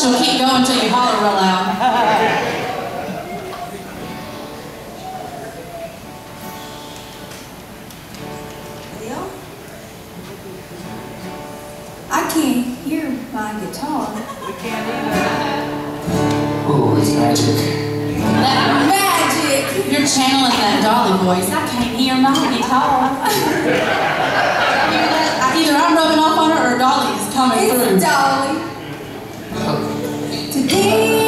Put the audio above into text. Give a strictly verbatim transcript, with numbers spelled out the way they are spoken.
She'll keep going until you holler real loud. Well, I can't hear my guitar. We can't either. Oh, it's magic. That magic! You're channeling that Dolly voice. I can't hear my guitar. Either I'm rubbing off on her or Dolly is coming through. It's Dolly. Today